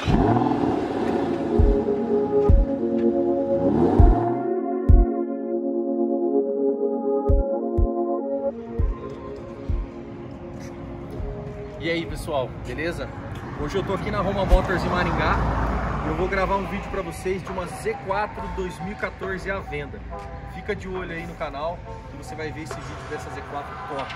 E aí pessoal, beleza? Hoje eu tô aqui na Roma Motors em Maringá e eu vou gravar um vídeo para vocês de uma Z4 2014 à venda. Fica de olho aí no canal que você vai ver esse vídeo dessa Z4 top.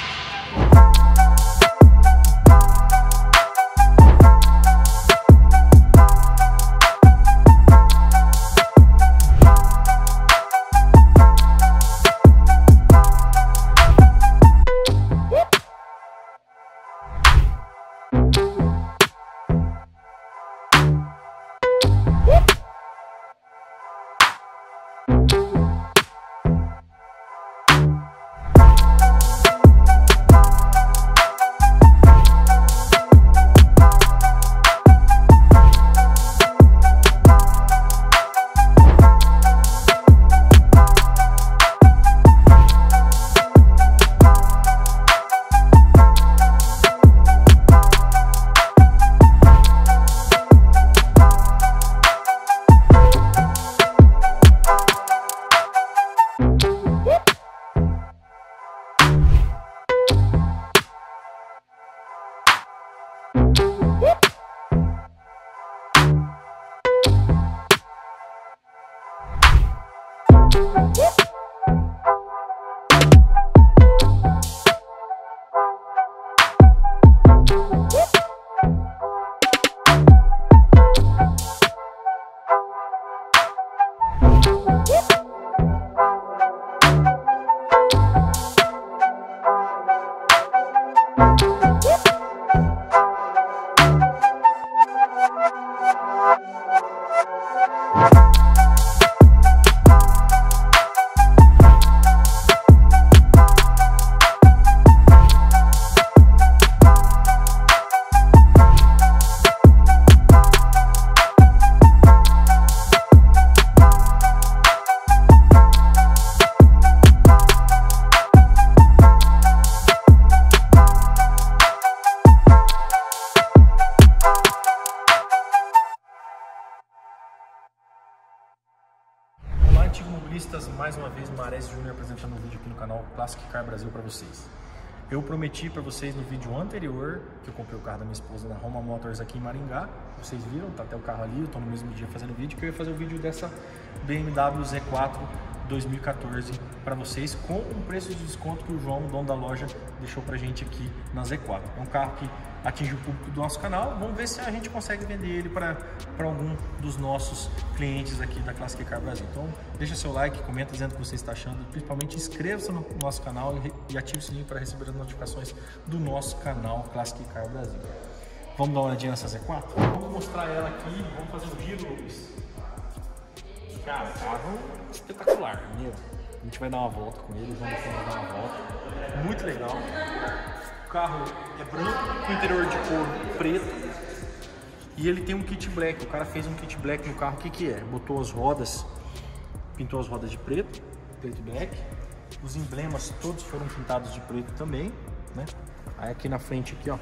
Olá, antigomobilistas, mais uma vez Mares Júnior apresentando um vídeo aqui no canal Classic Car Brasil para vocês. Eu prometi para vocês no vídeo anterior que eu comprei o carro da minha esposa na Roma Motors aqui em Maringá. Vocês viram, tá até o carro ali, eu tô no mesmo dia fazendo vídeo, que eu ia fazer o vídeo dessa BMW Z4 2014 para vocês com um preço de desconto que o João, dono da loja, deixou pra gente aqui na Z4. É um carro que atinge o público do nosso canal. Vamos ver se a gente consegue vender ele para algum dos nossos clientes aqui da Classic Car Brasil. Então deixa seu like, comenta dizendo o que você está achando, principalmente inscreva-se no nosso canal e ative o sininho para receber as notificações do nosso canal Classic Car Brasil. Vamos dar uma olhadinha nessa Z4? Vamos mostrar ela aqui, vamos fazer um giro, Luiz. Cara, carro espetacular, mesmo. A gente vai dar uma volta com ele, vamos dar uma volta. Muito legal. O carro é branco, com interior de cor preto. E ele tem um kit black. O cara fez um kit black no carro. O que que é? Botou as rodas, pintou as rodas de preto e black. Os emblemas todos foram pintados de preto também, né? Aí aqui na frente aqui, ó,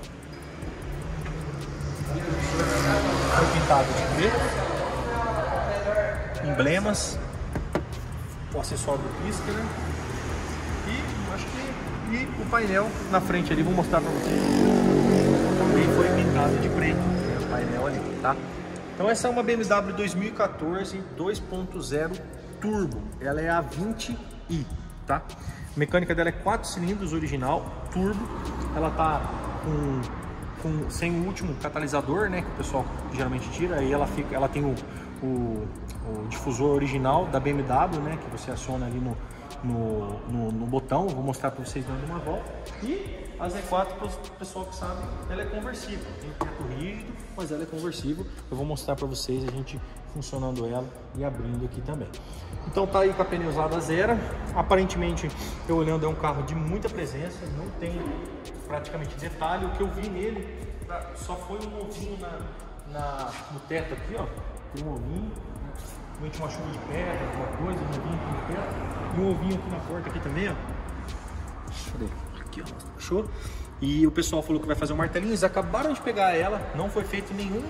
foi pintado de preto. Emblemas, o acessório do pisca, né? E acho que o painel na frente ali, vou mostrar para vocês. Também foi pintado de preto, né? O painel ali, tá? Então essa é uma BMW 2014 2.0 Turbo. Ela é a 20i, tá? A mecânica dela é 4 cilindros original, turbo. Ela tá sem o último catalisador, né? Que o pessoal geralmente tira. Aí ela tem o difusor original da BMW, né, que você aciona ali no botão. Vou mostrar para vocês dando uma volta. E a Z4, para o pessoal que sabe, ela é conversível. Tem teto rígido, mas ela é conversível. Eu vou mostrar para vocês a gente funcionando ela e abrindo aqui também. Então tá aí com a pneusada zero. Aparentemente, eu olhando, é um carro de muita presença, não tem praticamente detalhe. O que eu vi nele só foi um ovinho no teto aqui, ó. Tem um ovinho, realmente uma chuva de pedra, alguma coisa, um ovinho aqui no teto. E um ovinho aqui na porta aqui também, ó. Cadê? Aqui, ó. Achou? E o pessoal falou que vai fazer um martelinho. Eles acabaram de pegar ela, não foi feito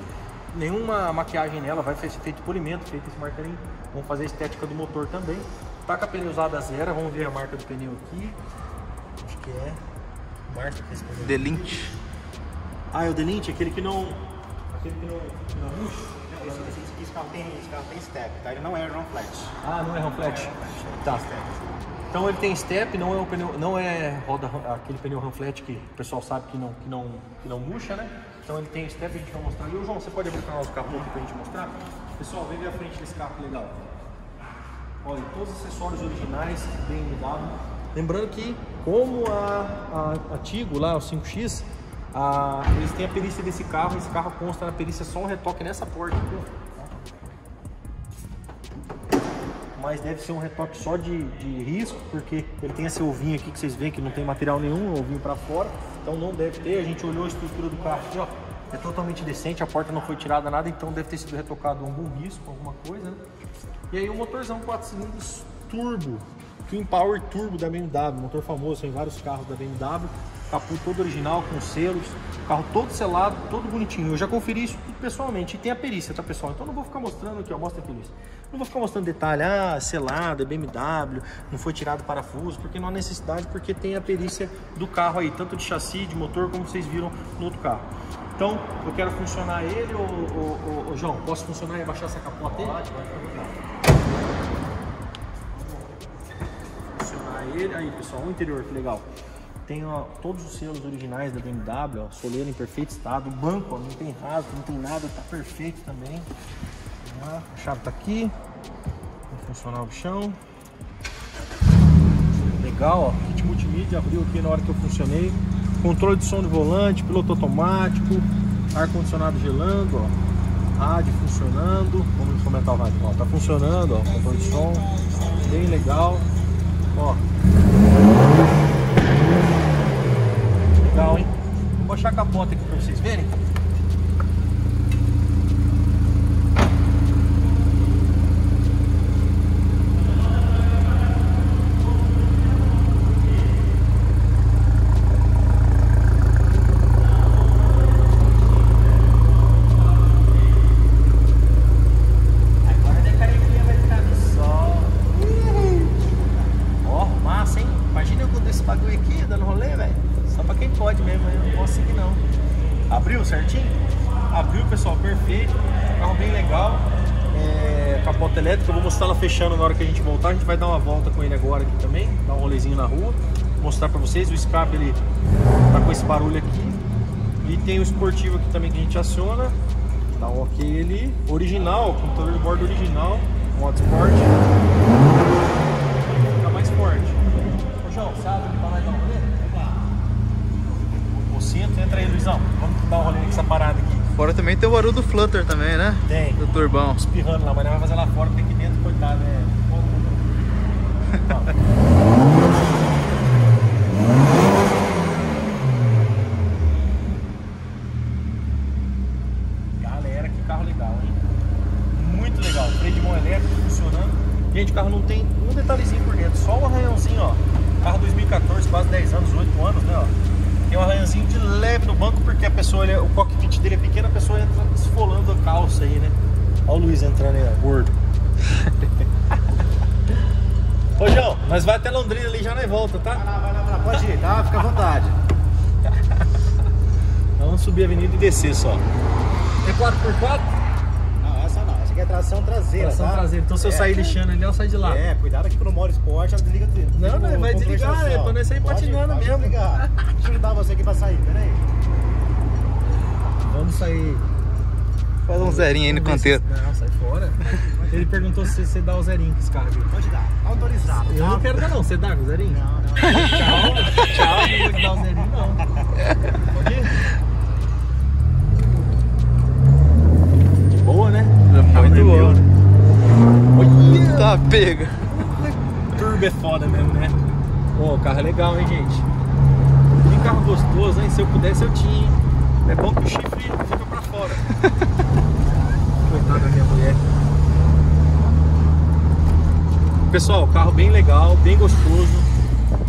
nenhuma maquiagem nela, vai ser feito polimento, feito esse martelinho. Vamos fazer a estética do motor também. Tá com a pneu usada zero, vamos ver a marca do pneu aqui. Acho que é... Marca que é esse pneu. Delint. Ah, é o Delint, aquele que não... Aquele que não murcha. Esse carro tem step, tá? Ele não é run flat. Ah, não é run flat? Tá. Então ele tem step, não é o pneu, não é roda, aquele pneu run flat que o pessoal sabe que não murcha, né? Então ele tem step, a gente vai mostrar. E o João, você pode abrir o canal do capô aqui pra gente mostrar? Pessoal, vem ver a frente desse carro, que legal. Olha, todos os acessórios originais, BMW. Lembrando que, como a Tigo lá, o 5X, eles têm a perícia desse carro. Esse carro consta na perícia só um retoque nessa porta aqui, mas deve ser um retoque só de risco, porque ele tem esse ovinho aqui que vocês veem que não tem material nenhum, ovinho para fora, então não deve ter. A gente olhou a estrutura do carro aqui, ó, é totalmente decente, a porta não foi tirada nada, então deve ter sido retocado algum risco, alguma coisa, né? E aí o motorzão 4 cilindros turbo, Twin Power Turbo da BMW, motor famoso em vários carros da BMW, capô todo original, com selos, carro todo selado, todo bonitinho. Eu já conferi isso tudo pessoalmente, e tem a perícia, tá, pessoal? Então não vou ficar mostrando aqui, ó, mostra aqui, Luiz. Não vou ficar mostrando detalhe, selado, é BMW, não foi tirado parafuso, porque não há necessidade, porque tem a perícia do carro aí, tanto de chassi, de motor, como vocês viram no outro carro. Então, eu quero funcionar ele, ô João, posso funcionar e abaixar essa capota aí? Pode. Funcionar ele, aí pessoal, o interior, que legal. Tem ó, todos os selos originais da BMW, ó, soleira em perfeito estado, o banco ó, não tem rasgo, não tem nada, tá perfeito também. A chave tá aqui, vai funcionar o chão. Legal, ó, kit multimídia abriu aqui na hora que eu funcionei. Controle de som de volante, piloto automático, ar-condicionado gelando, ó, rádio funcionando. Vamos comentar o rádio, ó, tá funcionando, ó, controle de som, bem legal, ó. Legal, hein? Vou baixar a capota aqui pra vocês verem. Abriu certinho? Abriu, pessoal, perfeito. Carro bem legal. Capota elétrica, eu vou mostrar ela fechando na hora que a gente voltar. A gente vai dar uma volta com ele agora aqui também, dar um rolezinho na rua, mostrar pra vocês. O escape ele tá com esse barulho aqui. E tem o esportivo aqui também que a gente aciona. Dá um ok ali. Original, computador de bordo original, modo Sport. Fica mais forte. Ô João, sabe que pra nós dar um rolê? Cinto, entra aí, Luizão. Vamos dar um rolê com essa parada aqui. Fora também tem o barulho do Flutter também, né? Tem. Do turbão. Espirrando lá, mas não vai fazer lá fora, porque aqui dentro, coitado, né? Galera, que carro legal, hein? Muito legal. Freio de mão elétrico funcionando. Gente, o carro não tem um detalhezinho por dentro, só um arranhãozinho, ó. Carro 2014, quase 10 anos, 8 anos, né, ó. Tem um arranhãozinho de leve no banco, porque a pessoa, o cockpit dele é pequeno, a pessoa entra esfolando a calça aí, né? Olha o Luiz entrando aí, ó, gordo. Ô, João, nós vai até Londrina ali, já nós volta, tá? Vai lá, pode ir, tá? Fica à vontade. Vamos subir a avenida e descer só. É 4x4? Não, essa não, essa aqui é tração traseira, Tração tá? traseira, então se eu sair lixando ali, eu saio de lá. Cuidado aqui pro modo esporte, ela desliga tudo. Não, vai desligar, é pra nós sair patinando mesmo. Desligar. Deixa eu ajudar você aqui pra sair, peraí. Vamos sair. Faz um zerinho aí no canteiro. Não, sai fora. Ele perguntou se você dá o zerinho com esse carro aqui. Pode dar, autorizado. Eu não quero dar não, você dá com o zerinho? Não. Tchau, não vou dar o zerinho não. Pode ir? De boa, né? Muito boa. Tá pega. Turbo é foda mesmo, né? Pô, o carro é legal, hein, gente? Que carro gostoso, hein? Se eu pudesse, eu tinha, hein? É bom que o chifre fica pra fora. Coitada da minha mulher. Pessoal, carro bem legal, bem gostoso.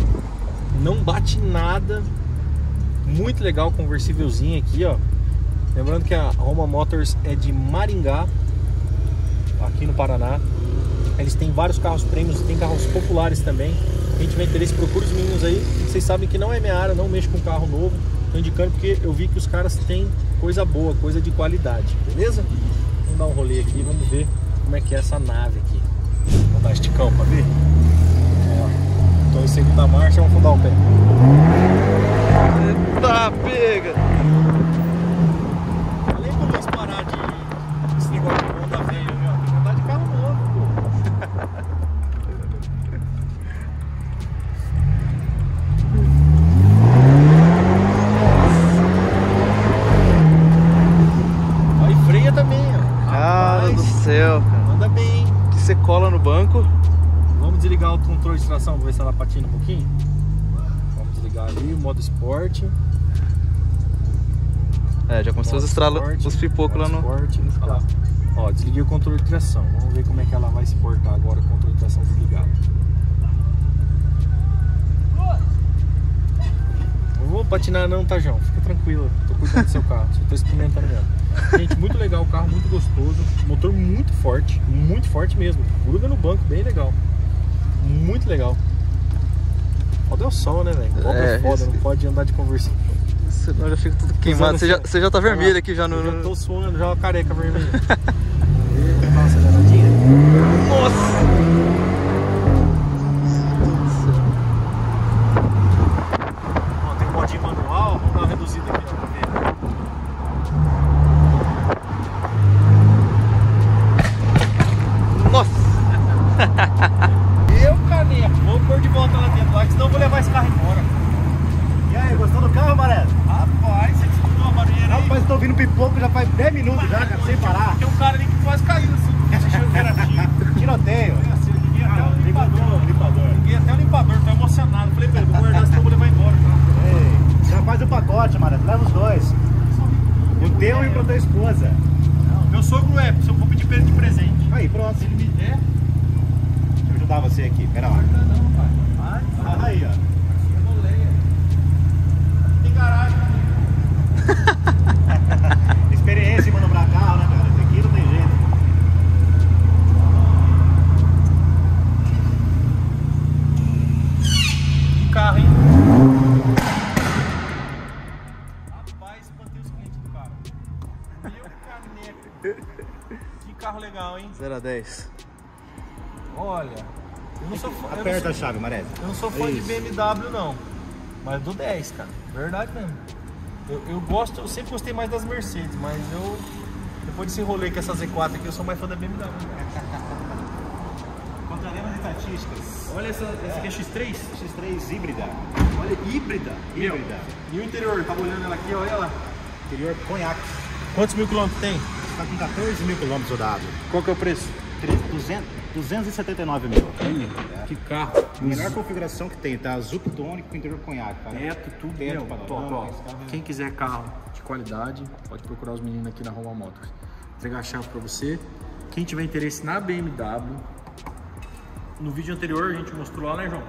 Não bate nada. Muito legal, conversívelzinho aqui, ó. Lembrando que a Roma Motors é de Maringá, aqui no Paraná. Eles têm vários carros prêmios e tem carros populares também. Quem tiver interesse, procure os meninos aí. Vocês sabem que não é minha área, não mexo com carro novo. Tô indicando porque eu vi que os caras têm coisa boa, coisa de qualidade, beleza? Vamos dar um rolê aqui, vamos ver como é que é essa nave aqui. Vamos dar esticão pra ver? Ó, tô em segunda marcha, vamos fundar o pé. Eita, pega! Além do Luiz parar de esse negócio de Honda velho, meu, tem que andar de carro novo, pô. Também, ó. Cara do céu, cara. Anda bem, hein? Você cola no banco. Vamos desligar o controle de tração, vamos ver se ela patina um pouquinho. Vamos desligar ali o modo esporte. É, já começou a estralar os pipocos lá no... Olha lá. Ó, desliguei o controle de tração. Vamos ver como é que ela vai se portar agora com o controle de tração desligado. Não vou patinar não, tá, João? Fica tranquilo, tô cuidando do seu carro, só tô experimentando mesmo. Gente, muito legal o carro, muito gostoso. Motor muito forte mesmo. Gruda no banco, bem legal. Muito legal. Foda é o sol, né, velho? É foda, não pode andar de conversível. Senão já fica tudo queimado. Você já tá vermelho aqui já no... Eu já tô suando, já uma careca vermelha. Vamos dar uma aceleradinha? Nossa! De manual, vamos dar uma reduzida aqui pra ver. Nossa! Caneco, vamos pôr de volta lá dentro, lá, que senão eu vou levar esse carro embora. E aí, gostou do carro, Maré? Rapaz, você escutou a barulheira aí? Rapaz, tô ouvindo pipoco já faz 10 minutos já, cara, sem parar. Tem um cara ali que quase caiu assim, achando que era tiro. Tiroteio. Assim, eu liguei até o limpador. Liguei até o limpador, tô emocionado. Falei pra ele, vou guardar, senão eu vou levar embora. Ei, já faz o pacote, Maré, leva os dois. O teu e o pra tua esposa. Não, meu sogro é, se eu vou pedir pra ele de presente. Aí, pronto. Se ele me der, Deixa eu ajudar você aqui, pera lá. não, pai. Vai. Aí, ó. Tem garagem. Experiência em manobrar carro, né, cara? Esse aqui não tem jeito. Que carro, hein? Rapaz, espantei os clientes do carro. Meu caneco. Que carro legal, hein? 0 a 10. Olha, eu não sou fã. Aperta a chave, Maré. Eu não sou fã de Isso. BMW, não. Mas do 10, cara. Verdade mesmo. Eu sempre gostei mais das Mercedes, mas depois desse rolê com essa Z4 aqui, eu sou mais fã da BMW. Encontraremos estatísticas. Olha essa aqui é X3? X3 híbrida. Olha, híbrida. Híbrida. E o interior? Tava olhando ela aqui, olha ela. Interior conhaque. Quantos mil quilômetros tem? Está com 14 mil quilômetros rodado. Qual que é o preço? 279 mil. Que carro. A melhor configuração que tem, tá? Zup tônico com interior conhaque, cara. Teto, tudo. Teto, Meu, panorama, top, ó. esse carro é- Quem quiser carro de qualidade, pode procurar os meninos aqui na Roma Motors. Entregar a chave pra você. Quem tiver interesse na BMW, no vídeo anterior a gente mostrou lá, né, João?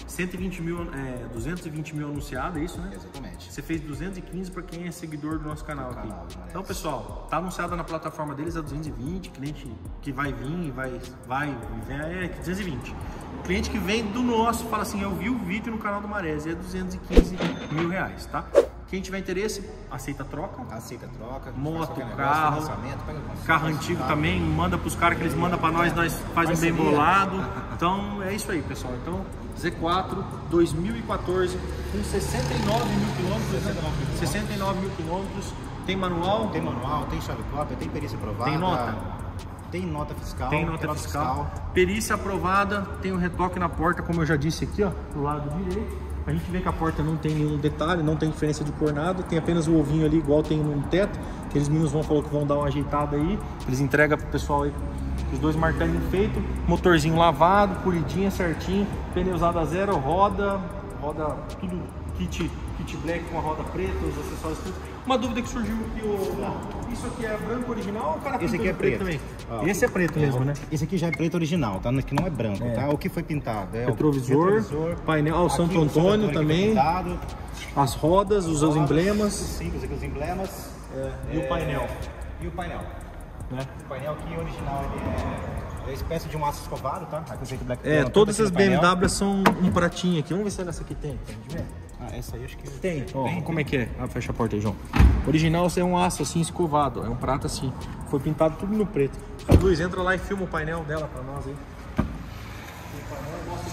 220 mil anunciado, é isso, né? Exatamente. Você fez 215 para quem é seguidor do nosso canal aqui. Parece. Então, pessoal, tá anunciado na plataforma deles a 220, cliente que vai vir e vai é 220. Cliente que vem do nosso fala assim, eu vi o vídeo no canal do Maresi, é 215 mil reais, tá? Quem tiver interesse, aceita troca. Aceita troca. Moto, faz qualquer carro, negócio, financiamento, pega o carro antigo também, manda pros caras que eles mandam pra nós faz um bem bolado. Então é isso aí, pessoal. Então Z4 2014 com 69 mil quilômetros, né? 69 mil quilômetros. Tem manual? Tem manual, tem chave própria, tem perícia aprovada. Tem nota? Tem nota fiscal. Tem nota fiscal. Perícia aprovada, tem o retoque na porta, como eu já disse aqui, ó, do lado direito. A gente vê que a porta não tem nenhum detalhe, não tem diferença de cor nada, tem apenas o ovinho ali, igual tem no teto. Aqueles meninos falou que vão dar uma ajeitada aí, eles entregam pro pessoal aí os dois martelinhos feitos, motorzinho lavado, polidinha certinho, pneu usado a zero, roda tudo kit black com a roda preta, os acessórios tudo. Uma dúvida que surgiu aqui, isso aqui é branco original ou o cara Esse aqui é preto também? Ó, Esse é preto mesmo, né? Esse aqui já é preto original, tá? Que não é branco, tá? O que foi pintado é Retrovisor, painel, o Santo Antônio também, as rodas, os emblemas. Sim, os emblemas. E o painel? E o painel? Né? O painel aqui original ele é espécie de um aço escovado, tá? Black todas as BMW são um pratinho aqui. Vamos ver se nessa aqui tem. Pra gente ver. Essa aí acho que tem. Ó, como é que é? Fecha a porta aí, João. Original é um aço assim escovado, é um prato assim. Foi pintado tudo no preto. Luiz, entra lá e filma o painel dela pra nós aí. O painel mostra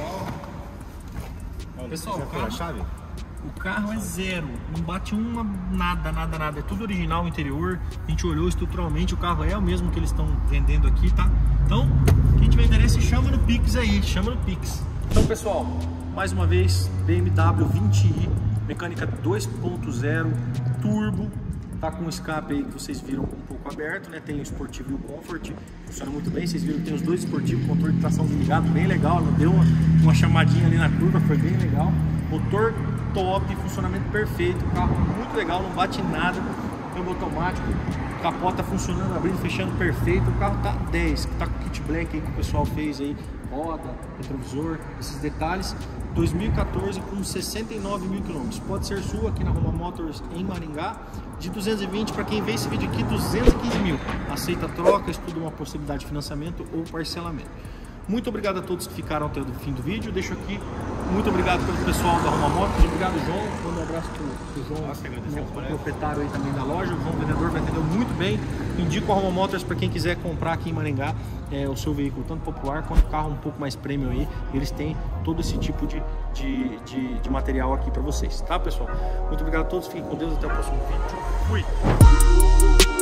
pro pessoal. Pessoal, o carro é zero, não bate nada. É tudo original interior. A gente olhou estruturalmente, o carro é o mesmo que eles estão vendendo aqui, tá? Então, quem tiver interesse, chama no Pix aí, chama no Pix. Então, pessoal, mais uma vez, BMW 20i, mecânica 2.0, turbo, tá com o escape aí que vocês viram um pouco aberto, né? Tem o esportivo e o comfort, funciona muito bem. Vocês viram que tem os dois esportivos, controle de tração desligado, bem legal. Ela deu uma chamadinha ali na curva, foi bem legal. Motor top, funcionamento perfeito, carro muito legal, não bate nada, câmbio automático, capota funcionando, abrindo, fechando perfeito, o carro tá 10, tá com kit black aí que o pessoal fez aí, roda, retrovisor, esses detalhes. 2014 com 69 mil quilômetros, pode ser sua aqui na Roma Motors em Maringá. De 220 para quem vê esse vídeo aqui, 215 mil, aceita troca, estuda uma possibilidade de financiamento ou parcelamento. Muito obrigado a todos que ficaram até o fim do vídeo. Deixo aqui, muito obrigado pelo pessoal da Roma Motors. Obrigado, João. Manda um abraço pro João, o proprietário aí também da loja. O João, vendedor, vai atender muito bem. Indico a Roma Motors para quem quiser comprar aqui em Maringá o seu veículo, tanto popular quanto carro um pouco mais premium aí. Eles têm todo esse tipo de material aqui para vocês, tá, pessoal? Muito obrigado a todos. Fiquem com Deus. Até o próximo vídeo. Fui!